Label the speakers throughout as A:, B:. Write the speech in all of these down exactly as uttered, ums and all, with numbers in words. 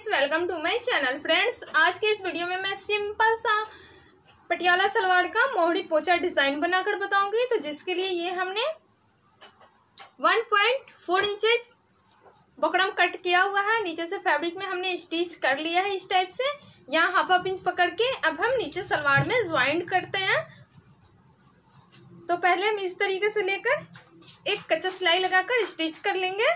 A: Friends, welcome to my channel. Friends, आज के इस वीडियो में मैं सिंपल सा पटियाला सलवार का मोहरी पोंचा डिजाइन बनाकर बताऊंगी। तो जिसके लिए ये हमने one point four inches buckram cut किया हुआ है। नीचे से फैब्रिक में हमने स्टिच कर लिया है इस टाइप से। यहाँ हाफ हाफ इंच पकड़ के अब हम नीचे सलवार में ज्वाइंट करते हैं। तो पहले हम इस तरीके से लेकर एक कच्चा सिलाई लगाकर स्टिच कर लेंगे।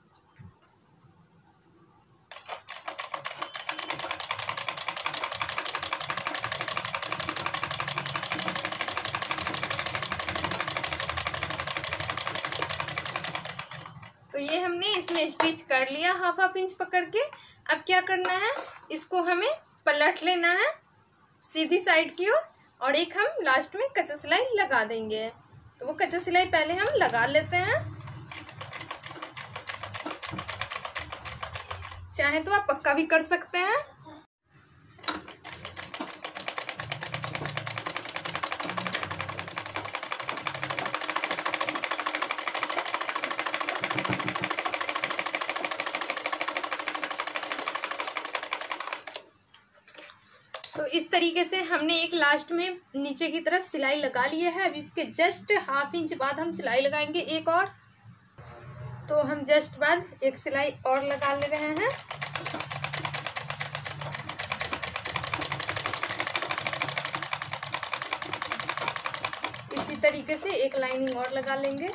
A: तो ये हमने इसमें स्टिच कर लिया हाफ हाफ इंच पकड़ के। अब क्या करना है, इसको हमें पलट लेना है सीधी साइड की ओर, और एक हम लास्ट में कच्चा सिलाई लगा देंगे। तो वो कच्चा सिलाई पहले हम लगा लेते हैं। चाहे तो आप पक्का भी कर सकते हैं। तो इस तरीके से हमने एक लास्ट में नीचे की तरफ सिलाई लगा लिया है। अब इसके जस्ट हाफ इंच बाद हम सिलाई लगाएंगे एक और। तो हम जस्ट बाद एक सिलाई और लगा ले रहे हैं। इसी तरीके से एक लाइनिंग और लगा लेंगे।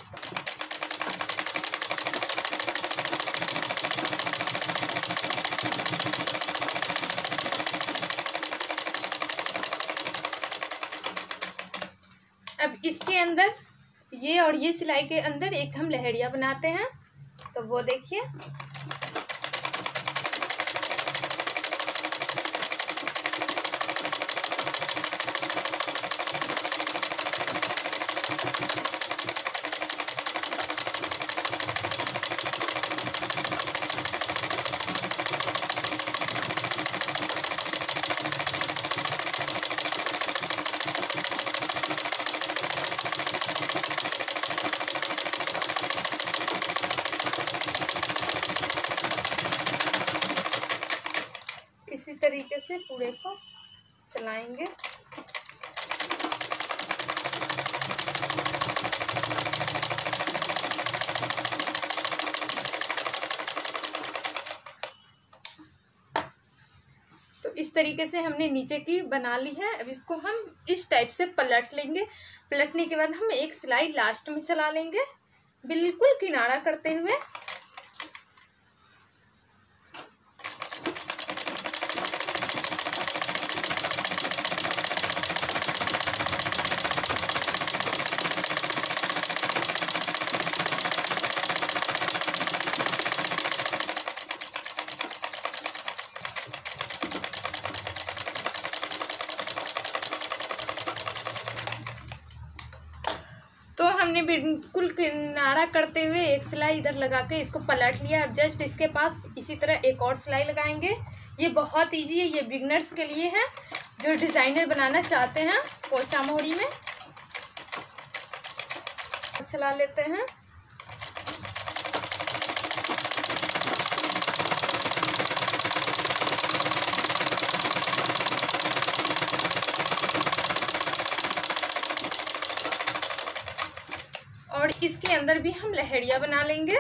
A: अब इसके अंदर ये और ये सिलाई के अंदर एक हम लहरिया बनाते हैं। तो वो देखिए, इसी तरीके से पूरे को चलाएंगे। तो इस तरीके से हमने नीचे की बना ली है। अब इसको हम इस टाइप से पलट लेंगे। पलटने के बाद हम एक सिलाई लास्ट में चला लेंगे, बिल्कुल किनारा करते हुए। तो हमने बिल्कुल किनारा करते हुए एक सिलाई इधर लगा के इसको पलट लिया। अब जस्ट इसके पास इसी तरह एक और सिलाई लगाएंगे। ये बहुत इजी है, ये बिगनर्स के लिए है जो डिज़ाइनर बनाना चाहते हैं पोंचा मोहरी में। चला लेते हैं। और इसके अंदर भी हम लहरिया बना लेंगे।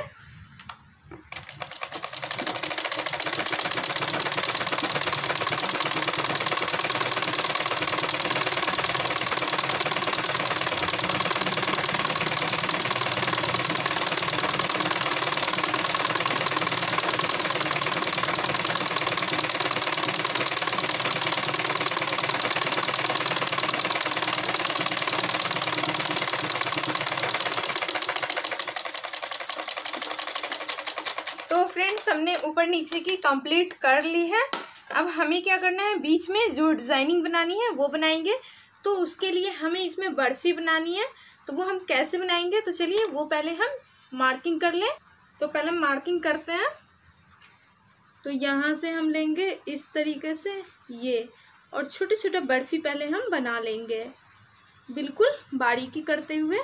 A: तो फ्रेंड्स, हमने ऊपर नीचे की कंप्लीट कर ली है। अब हमें क्या करना है, बीच में जो डिज़ाइनिंग बनानी है वो बनाएंगे। तो उसके लिए हमें इसमें बर्फ़ी बनानी है। तो वो हम कैसे बनाएंगे, तो चलिए वो पहले हम मार्किंग कर लें। तो पहले हम मार्किंग करते हैं। तो यहाँ से हम लेंगे इस तरीके से ये, और छोटे छोटे बर्फ़ी पहले हम बना लेंगे, बिल्कुल बारीकी करते हुए।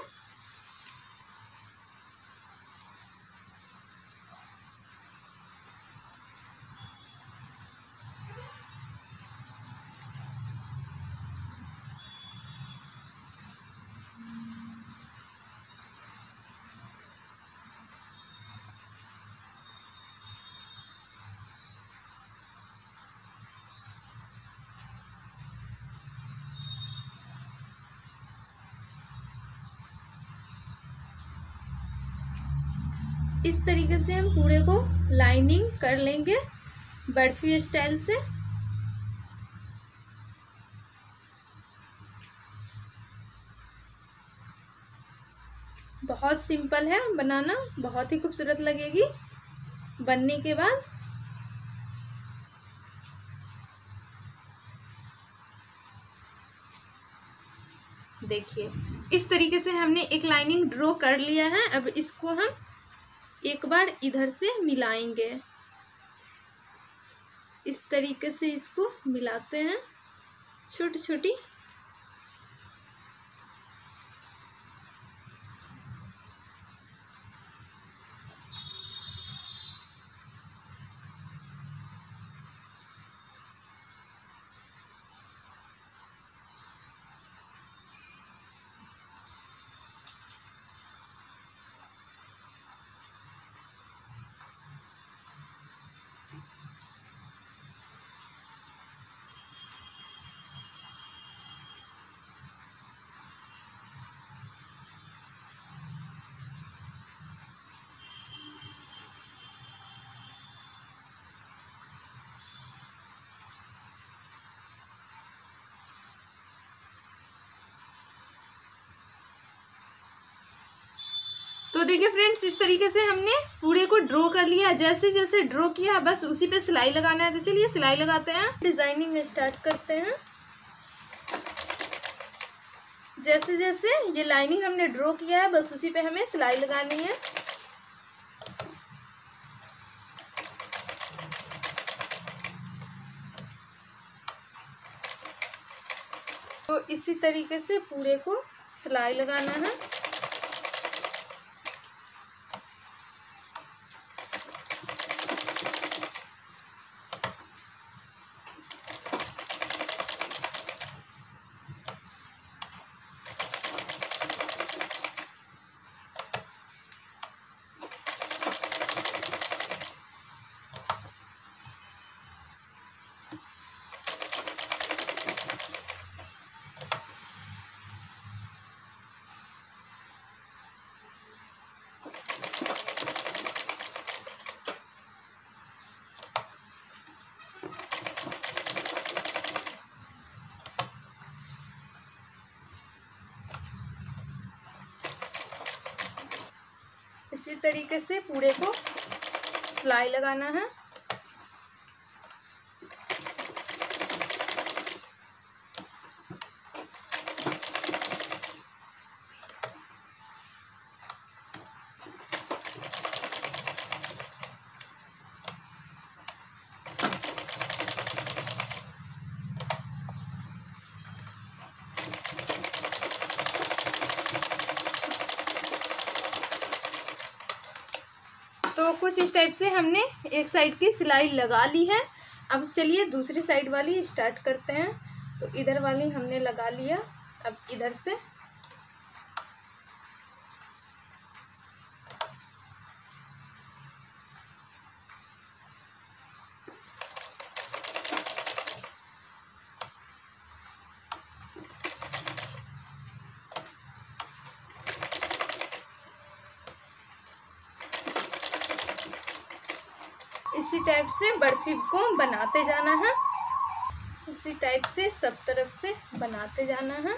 A: इस तरीके से हम पूरे को लाइनिंग कर लेंगे बर्फी स्टाइल से। बहुत सिंपल है बनाना, बहुत ही खूबसूरत लगेगी बनने के बाद। देखिए इस तरीके से हमने एक लाइनिंग ड्रॉ कर लिया है। अब इसको हम एक बार इधर से मिलाएंगे, इस तरीके से इसको मिलाते हैं छोटी छोटी। तो देखिए फ्रेंड्स, इस तरीके से हमने पूरे को ड्रॉ कर लिया। जैसे जैसे ड्रॉ किया बस उसी पे सिलाई लगाना है। तो चलिए सिलाई लगाते हैं, डिजाइनिंग स्टार्ट करते हैं। जैसे जैसे ये लाइनिंग हमने ड्रॉ किया है बस उसी पे हमें सिलाई लगानी है। तो इसी तरीके से पूरे को सिलाई लगाना है। इसी तरीके से पूरे को सिलाई लगाना है। तो कुछ इस टाइप से हमने एक साइड की सिलाई लगा ली है। अब चलिए दूसरी साइड वाली स्टार्ट करते हैं। तो इधर वाली हमने लगा लिया, अब इधर से इसी टाइप से बर्फी को बनाते जाना है। इसी टाइप से सब तरफ से बनाते जाना है।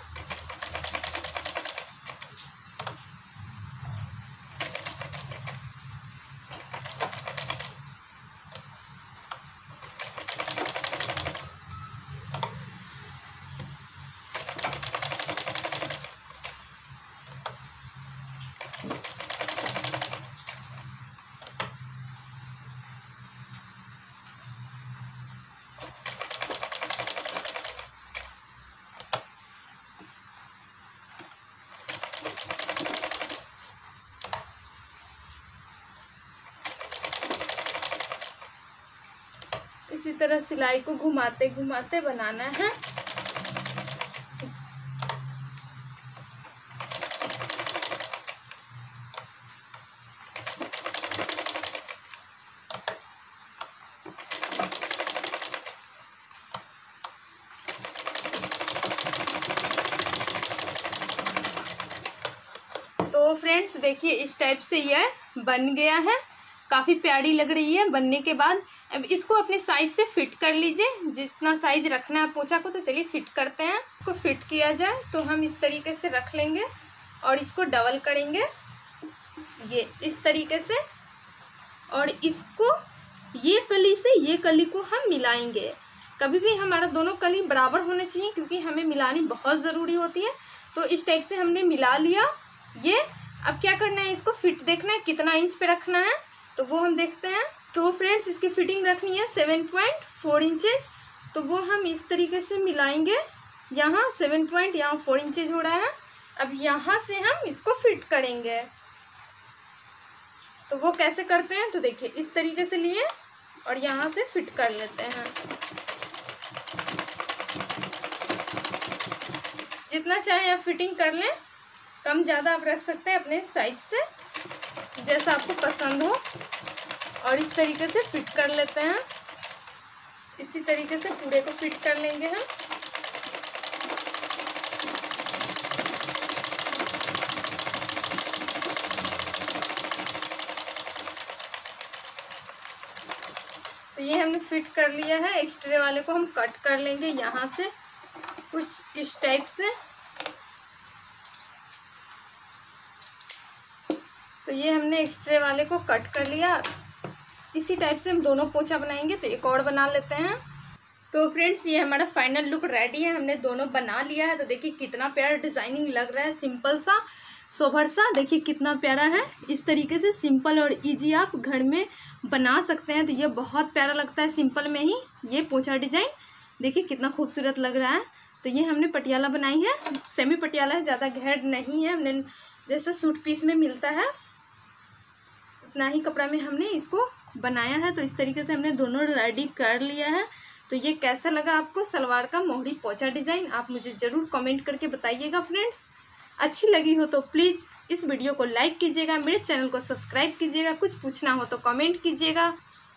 A: इसी तरह सिलाई को घुमाते घुमाते बनाना है। तो फ्रेंड्स फ्रेंड्स देखिए इस टाइप से यह बन गया है, काफ़ी प्यारी लग रही है बनने के बाद। अब इसको अपने साइज से फिट कर लीजिए, जितना साइज रखना है पोंछा को। तो चलिए फिट करते हैं। इसको फिट किया जाए तो हम इस तरीके से रख लेंगे और इसको डबल करेंगे ये इस तरीके से, और इसको ये कली से ये कली को हम मिलाएंगे। कभी भी हमारा दोनों कली बराबर होने चाहिए क्योंकि हमें मिलानी बहुत ज़रूरी होती है। तो इस टाइप से हमने मिला लिया ये। अब क्या करना है, इसको फिट देखना है कितना इंच पे रखना है, तो वो हम देखते हैं। तो फ्रेंड्स इसकी फिटिंग रखनी है सेवन पॉइंट फोर इंचेज, तो वो हम इस तरीके से मिलाएंगे। यहाँ सेवन पॉइंट यहाँ फोर इंचेज हो रहा है। अब यहाँ से हम इसको फिट करेंगे। तो वो कैसे करते हैं, तो देखिए इस तरीके से लिए और यहाँ से फिट कर लेते हैं। जितना चाहे आप फिटिंग कर लें, कम ज़्यादा आप रख सकते हैं अपने साइज से, जैसा आपको पसंद हो। और इस तरीके से फिट कर लेते हैं। इसी तरीके से पूरे को फिट कर लेंगे हम। तो ये हमने फिट कर लिया है। एक्स्ट्रे वाले को हम कट कर लेंगे यहाँ से कुछ इस टाइप से। तो ये हमने एक्स्ट्रे वाले को कट कर लिया। इसी टाइप से हम दोनों पोंछा बनाएंगे। तो एक और बना लेते हैं। तो फ्रेंड्स ये हमारा फाइनल लुक रेडी है, हमने दोनों बना लिया है। तो देखिए कितना प्यारा डिज़ाइनिंग लग रहा है, सिंपल सा सोबर सा। देखिए कितना प्यारा है। इस तरीके से सिंपल और इजी आप घर में बना सकते हैं। तो ये बहुत प्यारा लगता है सिंपल में ही ये पोंछा डिज़ाइन। देखिए कितना खूबसूरत लग रहा है। तो ये हमने पटियाला बनाई है, सेमी पटियाला है, ज़्यादा घेर नहीं है। हमने जैसा सूट पीस में मिलता है उतना ही कपड़ा में हमने इसको बनाया है। तो इस तरीके से हमने दोनों रेडी कर लिया है। तो ये कैसा लगा आपको सलवार का मोहरी पोंछा डिज़ाइन, आप मुझे ज़रूर कमेंट करके बताइएगा फ्रेंड्स। अच्छी लगी हो तो प्लीज़ इस वीडियो को लाइक कीजिएगा, मेरे चैनल को सब्सक्राइब कीजिएगा। कुछ पूछना हो तो कमेंट कीजिएगा।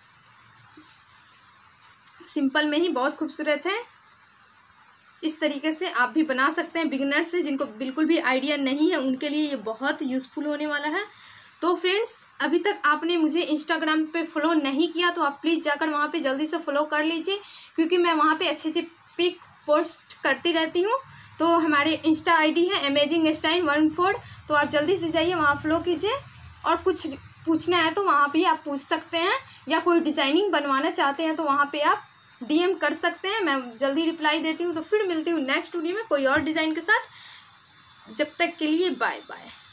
A: सिंपल में ही बहुत खूबसूरत है। इस तरीके से आप भी बना सकते हैं। बिगिनर्स से जिनको बिल्कुल भी आइडिया नहीं है उनके लिए ये बहुत यूज़फुल होने वाला है। तो फ्रेंड्स अभी तक आपने मुझे इंस्टाग्राम पे फॉलो नहीं किया तो आप प्लीज़ जाकर वहाँ पे जल्दी से फॉलो कर लीजिए, क्योंकि मैं वहाँ पे अच्छे अच्छे पिक पोस्ट करती रहती हूँ। तो हमारे इंस्टा आईडी है अमेजिंग स्टाइल वन फोर। तो आप जल्दी से जाइए वहाँ फॉलो कीजिए। और कुछ पूछना है तो वहाँ पे आप पूछ सकते हैं, या कोई डिज़ाइनिंग बनवाना चाहते हैं तो वहाँ पे आप डीएम कर सकते हैं, मैं जल्दी रिप्लाई देती हूँ। तो फिर मिलती हूँ नेक्स्ट वीडियो में कोई और डिज़ाइन के साथ। जब तक के लिए बाय बाय।